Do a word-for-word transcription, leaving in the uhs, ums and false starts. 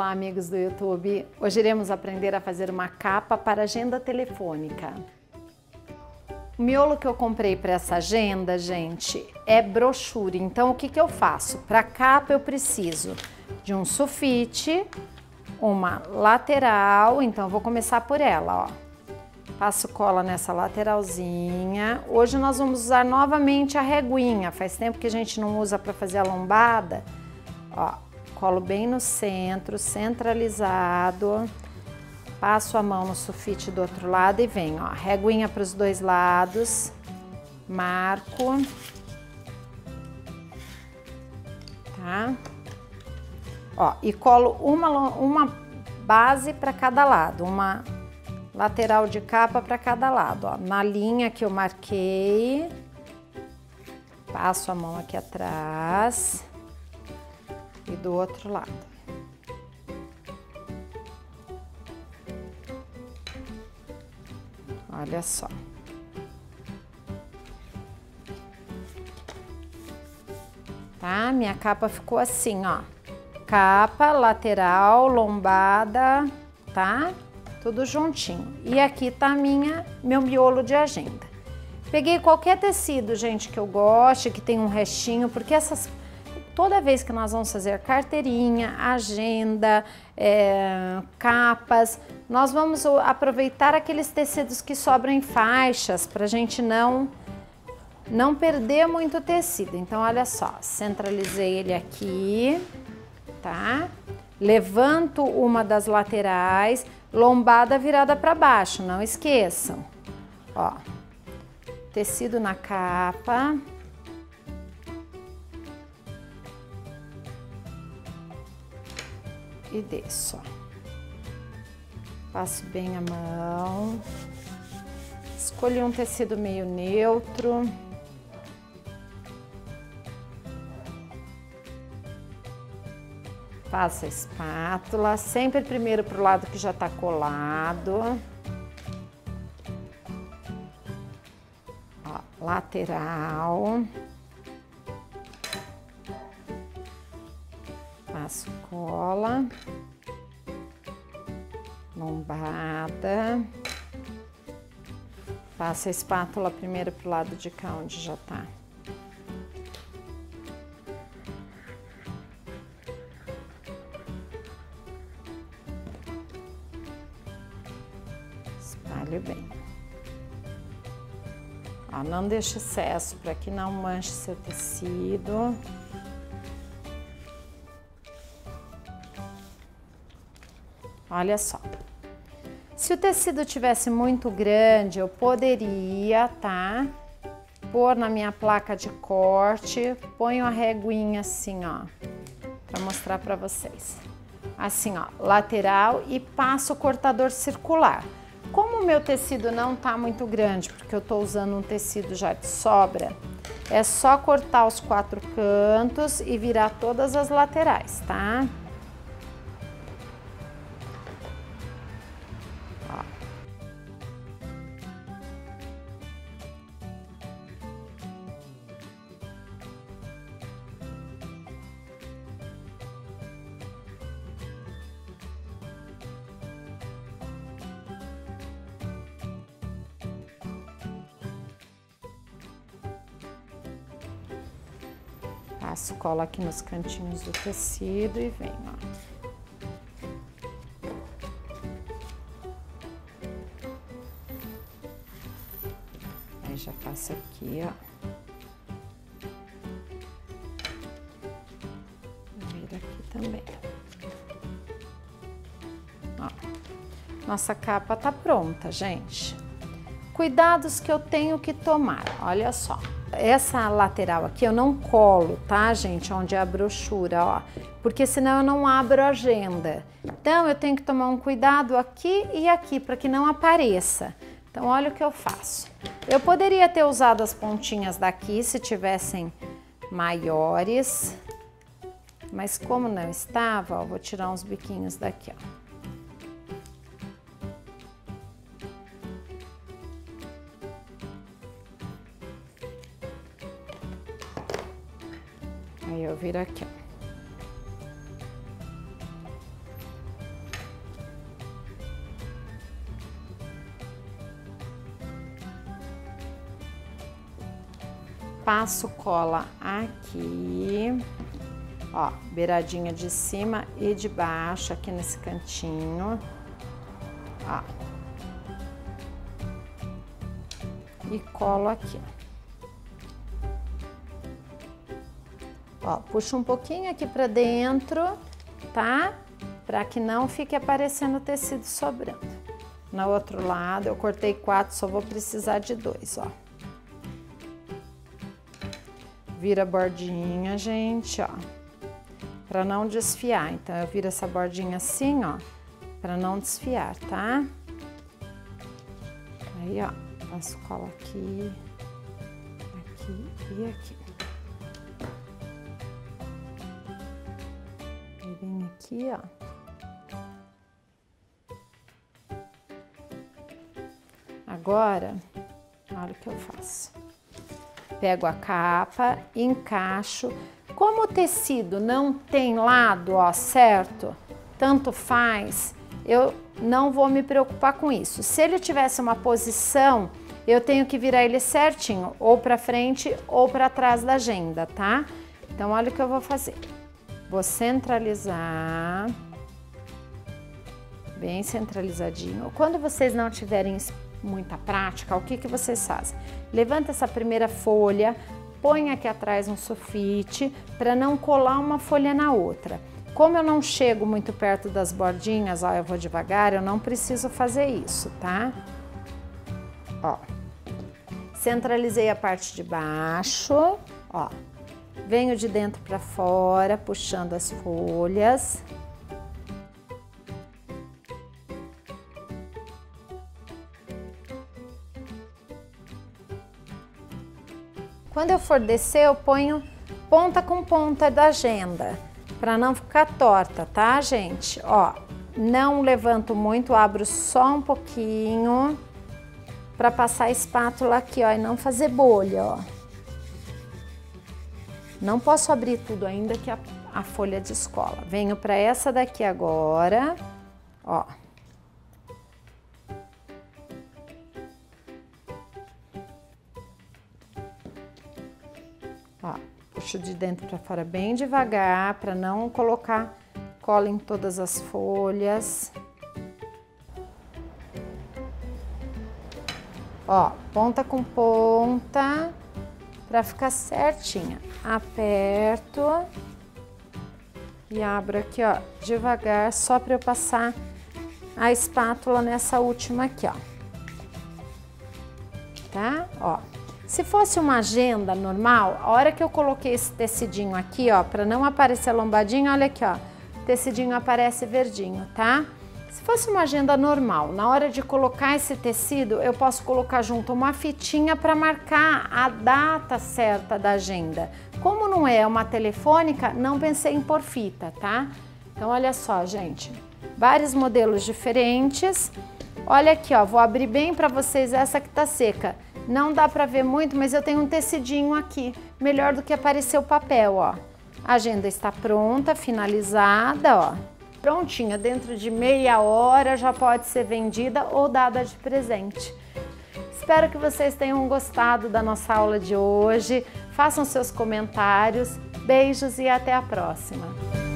Olá, amigos do YouTube! Hoje iremos aprender a fazer uma capa para agenda telefônica. O miolo que eu comprei para essa agenda, gente, é brochura. Então, o que que eu faço? Para capa eu preciso de um sulfite, uma lateral, então eu vou começar por ela, ó. Passo cola nessa lateralzinha. Hoje nós vamos usar novamente a reguinha. Faz tempo que a gente não usa para fazer a lombada. Ó, colo bem no centro, centralizado. Passo a mão no sulfite do outro lado e venho, ó, reguinha para os dois lados. Marco. Tá? Ó, e colo uma, uma base para cada lado, uma lateral de capa para cada lado, ó, na linha que eu marquei. Passo a mão aqui atrás e do outro lado. Olha só. Tá? Minha capa ficou assim, ó. Capa, lateral, lombada, tá? Tudo juntinho. E aqui tá minha, meu miolo de agenda. Peguei qualquer tecido, gente, que eu goste, que tem um restinho, porque essas... Toda vez que nós vamos fazer carteirinha, agenda, é, capas, nós vamos aproveitar aqueles tecidos que sobram em faixas, pra gente não, não perder muito tecido. Então, olha só, centralizei ele aqui, tá? Levanto uma das laterais, lombada virada para baixo, não esqueçam. Ó, tecido na capa. E desço, ó. Passo bem a mão. Escolhi um tecido meio neutro. Passo a espátula, sempre primeiro pro lado que já tá colado. Ó, lateral. Passo cola. Lombada. Passo a espátula primeiro pro lado de cá onde já tá. Espalho bem. Ó, não deixe excesso para que não manche seu tecido. Olha só. Se o tecido tivesse muito grande, eu poderia, tá? Pôr na minha placa de corte, ponho a reguinha assim, ó, para mostrar para vocês. Assim, ó, lateral e passo o cortador circular. Como o meu tecido não tá muito grande, porque eu tô usando um tecido já de sobra, é só cortar os quatro cantos e virar todas as laterais, tá? Passo cola aqui nos cantinhos do tecido e venho, ó. Aí já faço aqui, ó. Vira aqui também. Ó. Nossa capa tá pronta, gente. Cuidados que eu tenho que tomar, olha só. Essa lateral aqui eu não colo, tá, gente? Onde é a brochura, ó. Porque senão eu não abro a agenda. Então, eu tenho que tomar um cuidado aqui e aqui, para que não apareça. Então, olha o que eu faço. Eu poderia ter usado as pontinhas daqui, se tivessem maiores. Mas como não estava, ó, vou tirar uns biquinhos daqui, ó. Aí eu viro aqui, ó. passo cola aqui, ó, beiradinha de cima e de baixo, aqui nesse cantinho, ó. E colo aqui, ó. Ó, puxo um pouquinho aqui pra dentro, tá? Pra que não fique aparecendo tecido sobrando. No outro lado, eu cortei quatro, só vou precisar de dois, ó. Vira a bordinha, gente, ó. Pra não desfiar. Então, eu viro essa bordinha assim, ó. Pra não desfiar, tá? Aí, ó. Passo cola aqui, aqui e aqui. E vem aqui, ó. Agora, olha o que eu faço. Pego a capa, encaixo. Como o tecido não tem lado, ó, certo? Tanto faz, eu não vou me preocupar com isso. Se ele tivesse uma posição, eu tenho que virar ele certinho, ou para frente ou para trás da agenda, tá? Então, olha o que eu vou fazer. Vou centralizar, bem centralizadinho. Quando vocês não tiverem muita prática, o que que vocês fazem? Levanta essa primeira folha, põe aqui atrás um sulfite, para não colar uma folha na outra. Como eu não chego muito perto das bordinhas, ó, eu vou devagar, eu não preciso fazer isso, tá? Ó, centralizei a parte de baixo, ó, venho de dentro para fora, puxando as folhas. Quando eu for descer, eu ponho ponta com ponta da agenda, para não ficar torta, tá, gente? Ó, não levanto muito, abro só um pouquinho para passar a espátula aqui, ó, e não fazer bolha, ó. Não posso abrir tudo ainda que a, a folha descola. Venho para essa daqui agora, ó. Ó, puxo de dentro para fora bem devagar, para não colocar cola em todas as folhas. Ó, ponta com ponta, para ficar certinha. Aperto e abro aqui, ó, devagar, só para eu passar a espátula nessa última aqui, ó. Tá? Ó. Se fosse uma agenda normal, a hora que eu coloquei esse tecidinho aqui, ó, para não aparecer lombadinho, olha aqui, ó, o tecidinho aparece verdinho, tá? Se fosse uma agenda normal, na hora de colocar esse tecido, eu posso colocar junto uma fitinha para marcar a data certa da agenda. Como não é uma telefônica, não pensei em pôr fita, tá? Então, olha só, gente, vários modelos diferentes. Olha aqui, ó, vou abrir bem para vocês essa que tá seca. Não dá para ver muito, mas eu tenho um tecidinho aqui, melhor do que aparecer o papel, ó. A agenda está pronta, finalizada, ó. Prontinha, dentro de meia hora já pode ser vendida ou dada de presente. Espero que vocês tenham gostado da nossa aula de hoje. Façam seus comentários. Beijos e até a próxima!